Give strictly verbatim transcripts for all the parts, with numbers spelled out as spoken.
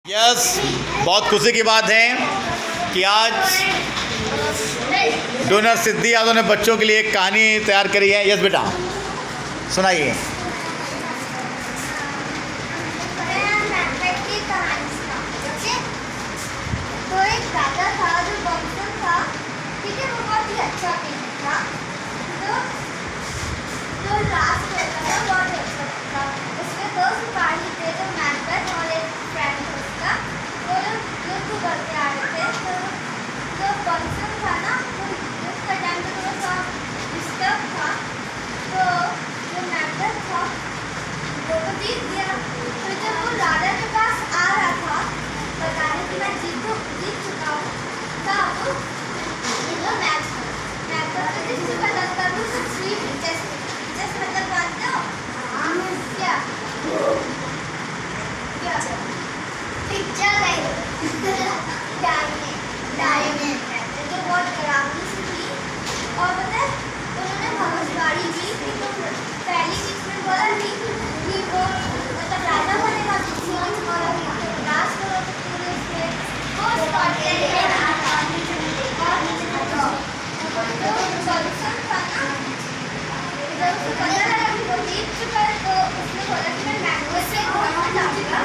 Yes, बहुत खुशी की बात है कि आज डोनर सिद्धि यादव ने बच्चों के लिए एक कहानी तैयार करी है। यस बेटा, सुनाइए। तो एक राजा था जो बंसल था, ठीक है, वो बहुत ही अच्छा किंग था। तो जो राज करता था बहुत ही अच्छा था। उसके दो सिपाही थे, जो मैकबेथ और एक फ्रेंड था उसका। वो लोग युद्ध करते आ रहे थे। तो जो बंसल था ना, वो उसका टाइम पे थोड़ा सा डिस्टर्ब था। तो जो मैकबेथ था वो तो जीत गया। फिर जब वो राजा के पास आ रहा था बताने कि मैं जीत जीत चुका हूँ, तब ये मैच मैच तो जिससे पता था वो सब थ्री पिक्चर्स पिक्चर्स मतलब बात तो क्या क्या पिक्चर है डायने डायने जो बहुत डरावनी सी थी। और पता है उन्होंने भविष्यवाणी की कि तुम पहली चीज में बोला थी कि वो मतलब राजा बनेगा, दूसरी और राज करोगे पूरे से वो स्कॉटलैंड में आता और तो सॉल्यूशन था ना, जब उसको पता लगा कि वो जीत चुका है तो उसने बोला कि मैं मैकबेथ से भागना चाहूँगा,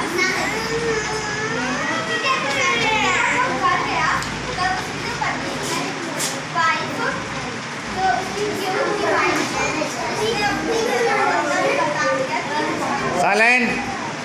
ठीक है। तो वो घर गया, तब उसकी जो पत्नी है वाइफ, तो उसकी जो उसकी वाइफ उसने अपनी बता दिया कि साइलेंट।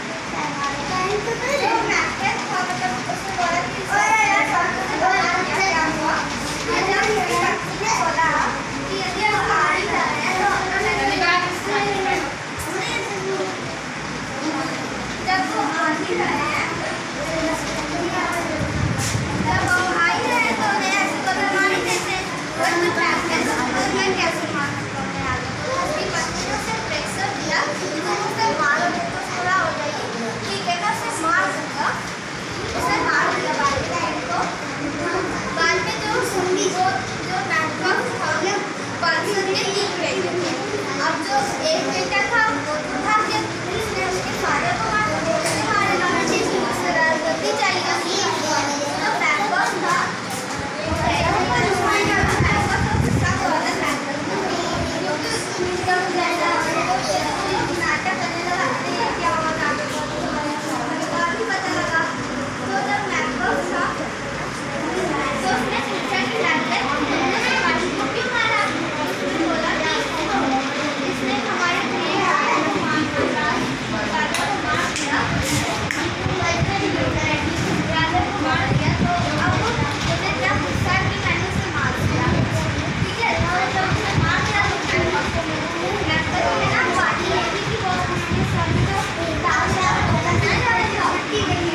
अब जो एक बेटा था वो तो भाग गया, उसने उसके फादर को मार दिया। हमारे गाँव में सरस्वती चाहिए तो मैकबेथ था, नाटक करने लगा क्या हुआ नाटक भी पता लगा। तो जब मैकबेथ था तो उसने पूछा कि मैकबेथ को क्यों मारा। उसने बोला कि इसने हमारे प्रिय राजा को मार दिया, राजा को मार दिया, राजा को मार दिया। तो अब मुझे क्या गुस्सा कि मैंने उसे मार दिया, ठीक है। और जब उसे मार दिया तो मैकबेथ को ना पार्टी लेती कि वो उसके साथ जो डांस है वो करना चाहेगा, ठीक है।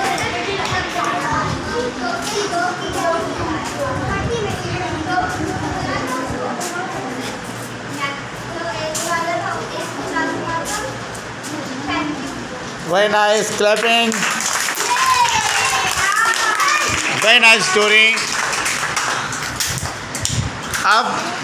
Very nice clapping. Very nice story. अब